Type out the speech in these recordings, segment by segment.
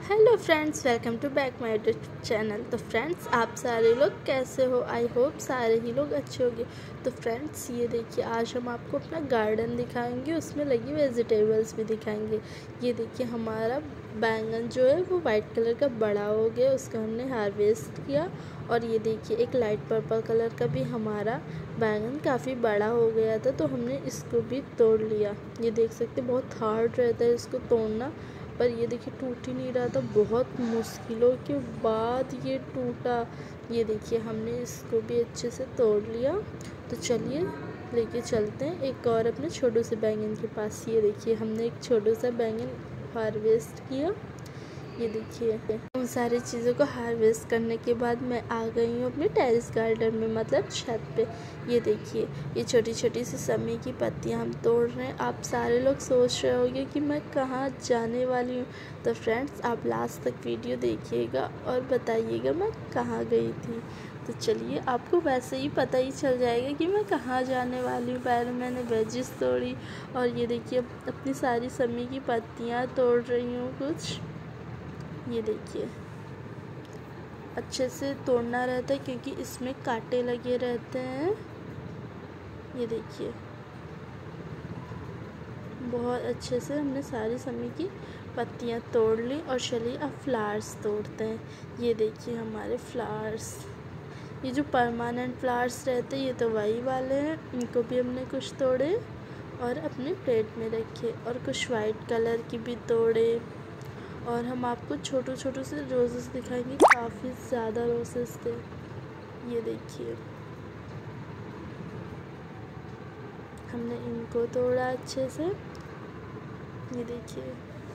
Hello friends, welcome to back my YouTube channel. तो friends, आप सारे लोग कैसे हो? आई होप सारे ही लोग अच्छे होंगे। तो फ्रेंड्स, ये देखिए, आज हम आपको अपना गार्डन दिखाएंगे, उसमें लगी वेजिटेबल्स भी दिखाएंगे। ये देखिए, हमारा बैंगन जो है वो वाइट कलर का बड़ा हो गया, उसका हमने हार्वेस्ट किया। और ये देखिए, एक लाइट पर्पल कलर का भी हमारा बैंगन काफ़ी बड़ा हो गया था, तो हमने इसको भी तोड़ लिया। ये देख सकते, बहुत हार्ड रहता है इसको तोड़ना, पर ये देखिए टूट ही नहीं रहा था। बहुत मुश्किलों के बाद ये टूटा। ये देखिए, हमने इसको भी अच्छे से तोड़ लिया। तो चलिए लेके चलते हैं एक और अपने छोटे से बैंगन के पास। ये देखिए, हमने एक छोटा सा बैंगन हार्वेस्ट किया। ये देखिए, उन सारी चीज़ों को हार्वेस्ट करने के बाद मैं आ गई हूँ अपने टेरेस गार्डन में, मतलब छत पे। ये देखिए, ये छोटी छोटी सी समी की पत्तियाँ हम तोड़ रहे हैं। आप सारे लोग सोच रहे होंगे कि मैं कहाँ जाने वाली हूँ। तो फ्रेंड्स, आप लास्ट तक वीडियो देखिएगा और बताइएगा मैं कहाँ गई थी। तो चलिए, आपको वैसे ही पता ही चल जाएगा कि मैं कहाँ जाने वाली हूँ। पहले मैंने वेजिस तोड़ी, और ये देखिए अपनी सारी समी की पत्तियाँ तोड़ रही हूँ कुछ। ये देखिए, अच्छे से तोड़ना रहता है क्योंकि इसमें कांटे लगे रहते हैं। ये देखिए, बहुत अच्छे से हमने सारी समी की पत्तियां तोड़ ली। और चलिए अब फ्लावर्स तोड़ते हैं। ये देखिए हमारे फ्लावर्स, ये जो परमानेंट फ्लावर्स रहते हैं ये तो वही वाले हैं। इनको भी हमने कुछ तोड़े और अपने प्लेट में रखे, और कुछ वाइट कलर की भी तोड़े। और हम आपको छोटे छोटे से रोजेस दिखाएंगे, काफ़ी ज़्यादा रोजेस थे। ये देखिए, हमने इनको तोड़ा अच्छे से। ये देखिए,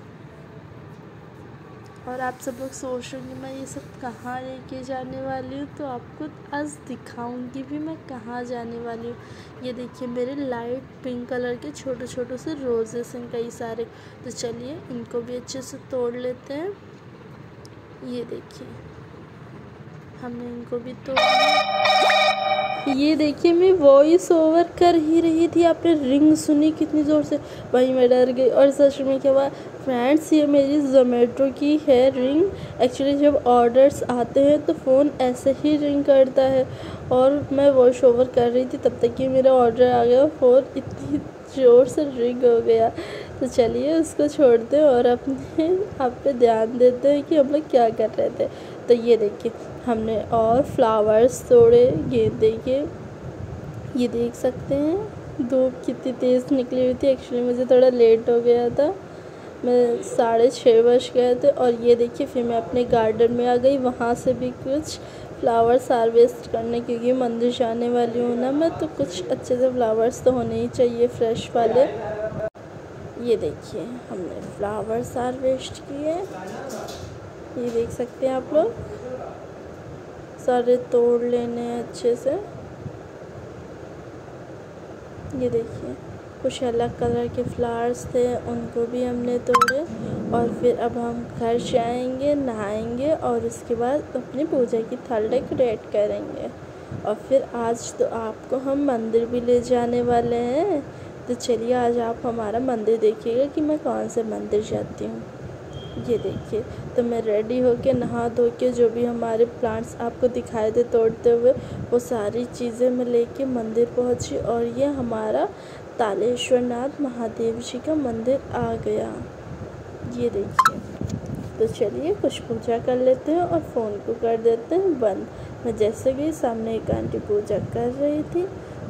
और आप सब लोग सोच रहे होंगे मैं ये सब कहाँ लेके जाने वाली हूँ, तो आपको आज दिखाऊंगी भी मैं कहाँ जाने वाली हूँ। ये देखिए, मेरे लाइट पिंक कलर के छोटे छोटे से रोजेस हैं कई सारे। तो चलिए इनको भी अच्छे से तोड़ लेते हैं। ये देखिए, हमने इनको भी तोड़ लिया। ये देखिए, मैं वॉइस ओवर कर ही रही थी, आपने रिंग सुनी कितनी ज़ोर से, वहीं मैं डर गई। और सच में क्या हुआ फ्रेंड्स, ये मेरी ज़ोमेटो की है रिंग। एक्चुअली जब ऑर्डर्स आते हैं तो फ़ोन ऐसे ही रिंग करता है, और मैं वॉइस ओवर कर रही थी तब तक कि मेरा ऑर्डर आ गया। फ़ोन इतनी ज़ोर से रिंग हो गया। तो चलिए उसको छोड़ते हैं और अपने आप पे ध्यान देते हैं कि हम लोग क्या कर रहे थे। तो ये देखिए, हमने और फ्लावर्स तोड़े। ये देखिए, ये देख सकते हैं धूप कितनी तेज़ निकली हुई थी। एक्चुअली मुझे थोड़ा लेट हो गया था, मैं 6:30 बज गए थे। और ये देखिए, फिर मैं अपने गार्डन में आ गई, वहाँ से भी कुछ फ्लावर्स हार्वेस्ट करने, क्योंकि मंदिर जाने वाली हूँ ना मैं, तो कुछ अच्छे से फ्लावर्स तो होने ही चाहिए, फ्रेश वाले। ये देखिए, हमने फ्लावर्स हार्वेस्ट किए। ये देख सकते हैं आप लोग, सारे तोड़ लेने हैं अच्छे से। ये देखिए, कुछ अलग कलर के फ्लावर्स थे, उनको भी हमने तोड़े। और फिर अब हम घर जाएंगे, नहाएंगे, और उसके बाद अपनी पूजा की थाल डेकोरेट करेंगे। और फिर आज तो आपको हम मंदिर भी ले जाने वाले हैं। तो चलिए, आज आप हमारा मंदिर देखिएगा कि मैं कौन से मंदिर जाती हूँ। ये देखिए, तो मैं रेडी होके नहा धो के जो भी हमारे प्लांट्स आपको दिखाए थे तोड़ते हुए, वो सारी चीज़ें मैं लेके मंदिर पहुँची। और ये हमारा तालेश्वरनाथ महादेव जी का मंदिर आ गया। ये देखिए, तो चलिए कुछ पूजा कर लेते हैं और फ़ोन को कर देते हैं बंद। मैं जैसे गई, सामने एक आंटी पूजा कर रही थी,